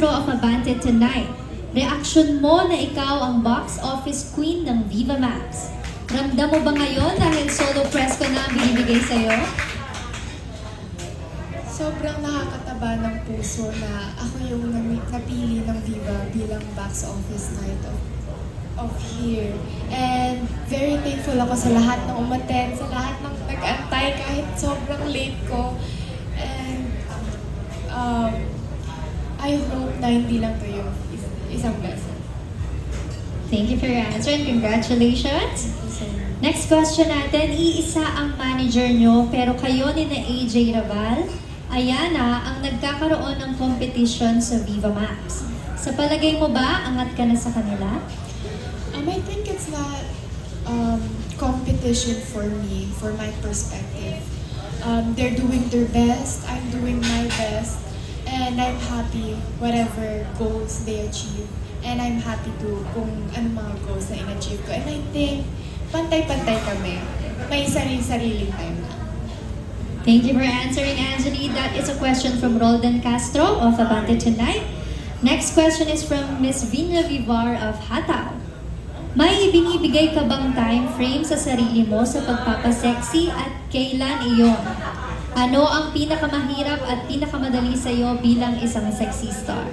Castro of Abante tonight. Reaksyon mo na ikaw ang box office queen ng Viva Max. Ramdam mo ba ngayon dahil solo press ko na ang binibigay sa'yo? Sobrang nakakataba ng puso na ako yung napili ng Viva bilang box office night of year. And very thankful ako sa lahat ng umattend, sa lahat ng nag-antay kahit sobrang late ko. And I hope na hindi lang to yung isang beses. Thank you for your answer and congratulations. Next question natin, iisa ang manager nyo pero kayo ni na AJ Raval, Ayana ang nagkakaroon ng competition sa Viva Max. Sa palagay mo ba, angat ka na sa kanila? I think it's not competition for me, for my perspective. They're doing their best, I'm doing my best, and I'm happy whatever goals they achieve. And I'm happy to kung ano mga goals na in-achieve ko. And I think pantay-pantay kami. May sarili-sariling time na. Thank you for answering, Angeli. That is a question from Roldan Castro of Abante tonight. Next question is from Miss Vina Vivar of Hataw. May binibigay ka bang time frame sa sarili mo sa pagpapasexy at kailan iyon? Ano ang pinakamahirap at pinakamadali sa'yo bilang isang sexy star?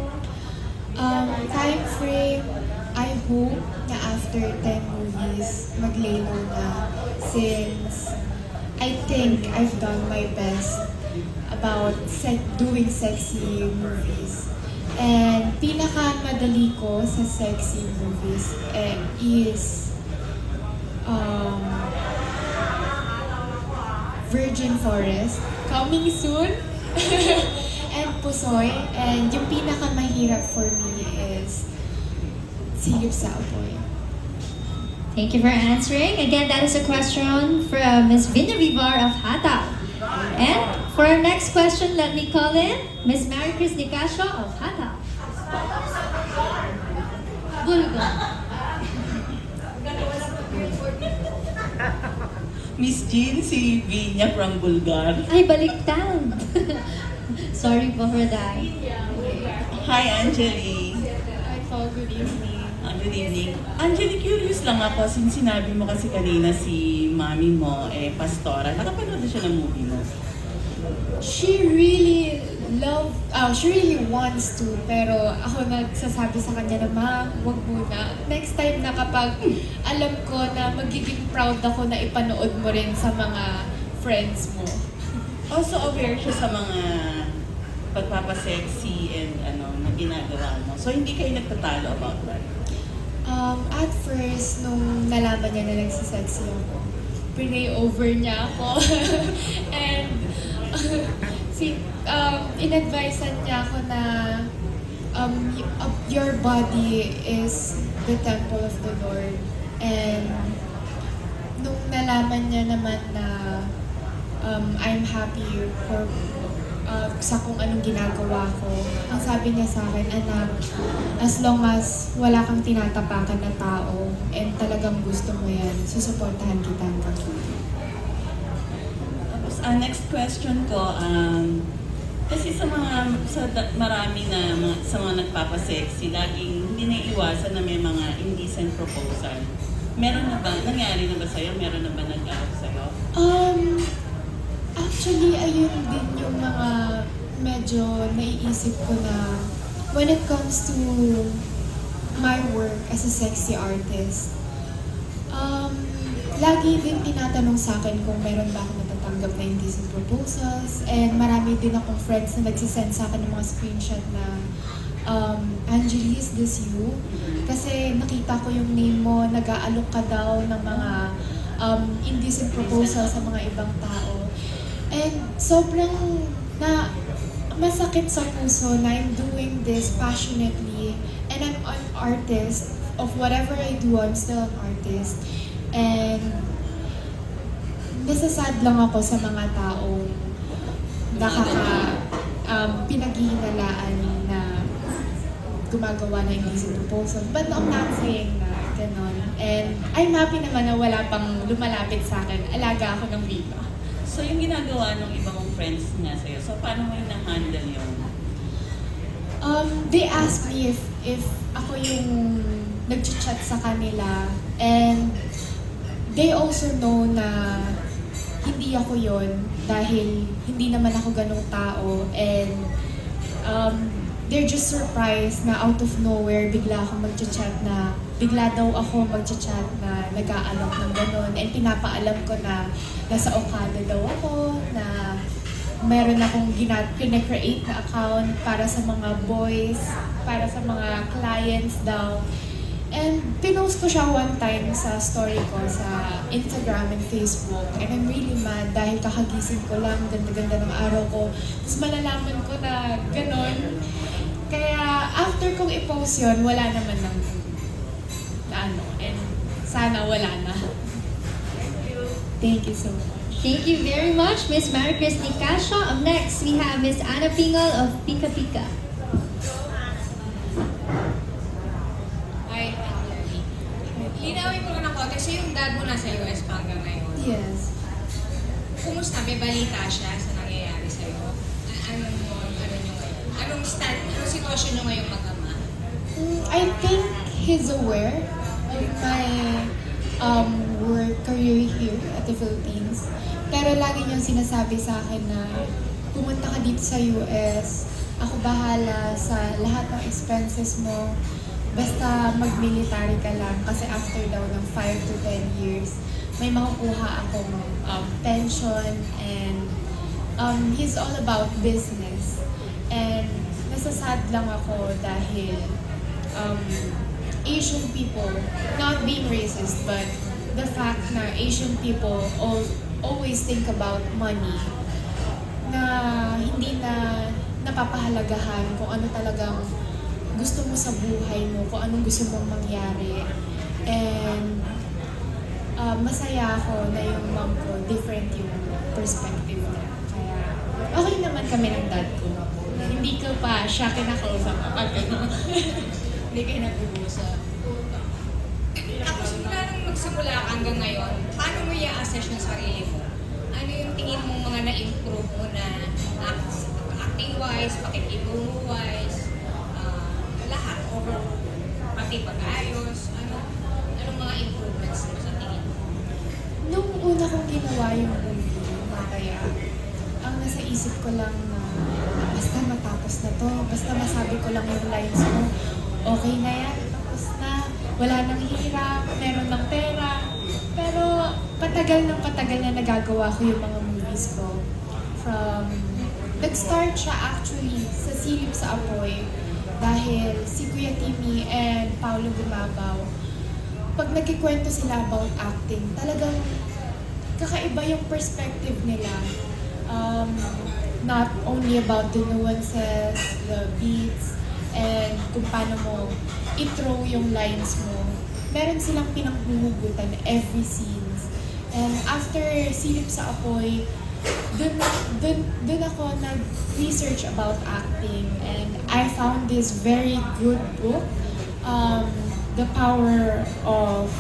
Time frame, I hope na after 10 movies, mag-lay low na since I think I've done my best about doing sexy movies. And pinakamadali ko sa sexy movies is Virgin Forest, coming soon, and Pusoy. And yung pinakamahirap for me is Silip sa Apoy. Thank you for answering. Again, that is a question from Ms. Vina Vivar of Hataw. And for our next question, let me call in Ms. Mary Chris Nicasio of Hataw. Bulgar. Miss Jean, si Vina from Bulgar. Ay, baliktad. Sorry po for that. Hi, Angeli. Hi po, good evening. Good evening. Angeli, curious lang ako since sinabi mo kasi kanina si mami mo, pastora. Nakapanood na siya ng movie mo? She really wants to, pero ako nagsasabi sa kanya na, Ma, wag muna. Next time na kapag alam ko na magiging proud ako na ipanood mo rin sa mga friends mo. Also aware siya sa mga pagpapasexy and na ginagawa mo. So hindi kayo nagtatalo about that? At first, nung nalaman niya na nagsisexy ako, pinay over niya ako. And in-advisean niya ako na your body is the temple of the Lord. And nung nalaman niya naman na I'm happy for sa kung anong ginagawa ko, ang sabi niya sa akin, anak, as long as wala kang tinatapakan na tao and talagang gusto mo yan, susuportahan kita hanggang dulo. Tapos, next question ko, kasi sa marami na sa mga nagpapasexy, laging hindi naiiwasan na may mga indecent proposal. Meron na ba? Nangyari na ba sa'yo? Meron na ba nag-out sa'yo? Actually, ayun din yung mga medyo naiisip ko na when it comes to my work as a sexy artist, lagi din tinatanong sa akin kung meron ba ako natatanggap na indecent proposals, and marami din akong friends na nagsisend sa akin ng mga screenshot na Angeli, is this you? Kasi nakita ko yung name mo, nag-aalok ka daw ng mga indecent proposals sa mga ibang tao. And sobrang masakit sa puso na I'm doing this passionately, and I'm an artist. Of whatever I do, I'm still an artist. And nasasad lang ako sa mga taong pinaghihinalaan na gumagawa ng indecent proposal. But I'm not saying na gano'n. And I'm happy naman na wala pang lumalapit sa akin. Alaga ako ng Viva. So yung ginagawa ng iba mong friends nga sa'yo, so paano mo yung na-handle yun? They asked me if ako yung nag-chat sa kanila, and they also know na hindi ako yon dahil hindi naman ako ganong tao, and they're just surprised na out of nowhere bigla ako mag-chat na bigla daw ako mag-chat na nag-aalok ng ganon, and pinapaalam ko na nasa Okada daw ako, na meron akong pinag-create na account para sa mga boys, para sa mga clients daw. And pinost ko siya one time sa story ko sa Instagram and Facebook. And I'm really mad dahil kakagising ko lang, ganda-ganda ng araw ko. Tapos malalaman ko na ganon. Kaya after kong i-post yun, wala naman ng ano. And sana wala na. Thank you so much. Thank you very much, Miss Maricris Nicasio. Up next, we have Miss Ana Pingol of Pika Pika. Hi, Anthony. Linawin ko lang ng konti. So yung dad mo nasa US pa hanggang ngayon? Yes. Kumusta? May balita siya sa nangyayari sa'yo? Ano nyo ngayon? Anong sitwasyon nyo ngayon mag-ama? I think he's aware of my work career here at the Philippines. Pero lagi niyang sinasabi sa akin na pumunta ka dito sa US, ako bahala sa lahat ng expenses mo, basta mag-military ka lang. Kasi after daw ng 5 to 10 years, may makukuha akong pension, and he's all about business. And nasasad lang ako dahil Asian people, not being racist, but the fact na Asian people always think about money, na hindi na napapahalagahan kung ano talagang gusto mo sa buhay mo, kung anong gusto mong mangyari. And masaya ako na yung mom ko, different yung perspective niya. Kaya okay naman kami ng dad ko. Hindi ko pa siya kinakausap kapag hindi kayo nag-uusap. Ako, simula nung magsimula ka hanggang ngayon, paano mo i-assess yung sarili mo? Ano yung tingin mo mga na-improve mo na acting-wise, pakikitungo-wise, lahat, overall, pati pag-ayos, anong mga improvements mo sa tingin mo? Nung una kong ginawa yung movie, Mataya, ang nasa isip ko lang na basta matapos na to, basta masabi ko lang yung lines mo, okay na yan, tapos na, wala nang hirap, meron ng pera. Pero patagal na nagagawa ko yung mga movies ko. Nag-start siya actually sa Silip sa Apoy dahil si Kuya Timmy and Paolo Gumabaw, pag nagkikwento sila about acting, talagang kakaiba yung perspective nila. Not only about the nuances, the beats, and kung paano mo i-throw yung lines mo. Meron silang pinanghuhugutan every scenes. And after Silip sa Apoy, dun ako nag-research about acting, and I found this very good book, The Power of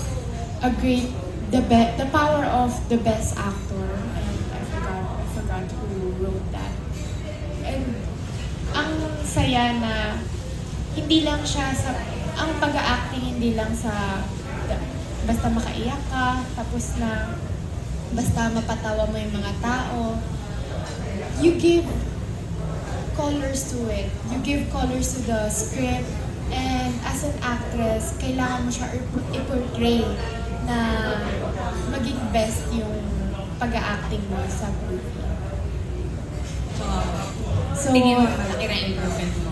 The Power of the Best Actor, and I forgot who wrote that. And ang saya na hindi lang siya ang pag-acting hindi lang sa basta makaiyak ka, tapos na basta mapatawa mo yung mga tao. You give colors to it. You give colors to the script. And as an actress, kailangan mo siya i-portray na maging best yung pag-acting mo sa movie. So, tingin mo malaki na improvement mo?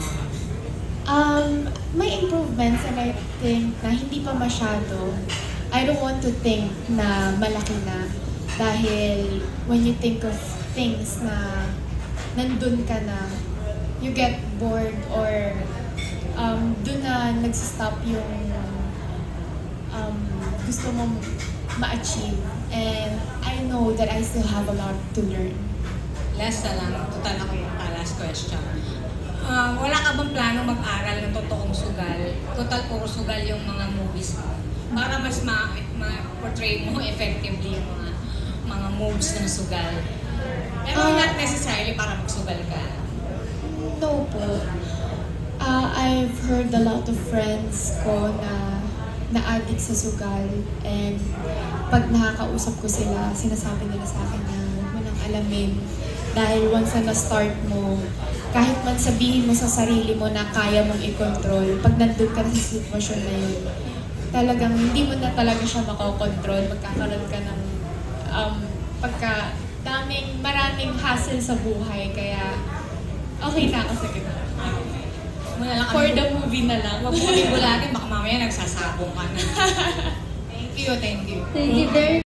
May improvements, and I think na hindi pa masyado. I don't want to think na malaki na dahil when you think of things na nandun ka na, you get bored, or dun na nagsistop yung gusto mong ma-achieve. And I know that I still have a lot to learn. Last na lang, total ako yung last question. Wala ka bang plano mag-aral ng totoong sugal? Total puro sugal yung mga movies mo. Para mas ma-portray mo effectively yung mga moves ng sugal. Pero not necessarily para magsugal ka. No po. heard a lot of friends ko na addict sa sugal, and pag nakakausap ko sila, sinasabi nila sa akin na huwag mo nang alamin dahil once na na-start mo, kahit man sabihin mo sa sarili mo na kaya mong i-control, pag nandun ka na sa sitwasyon na yun, talagang hindi mo na talaga siya makokontrol, magkakaroon ka ng maraming hassle sa buhay, kaya okay na ako sa ganun. Muna lang For the movie na lang. Huwag mo kami bulatin, baka mamaya nagsasabong ka na. Thank you, thank you. Thank you very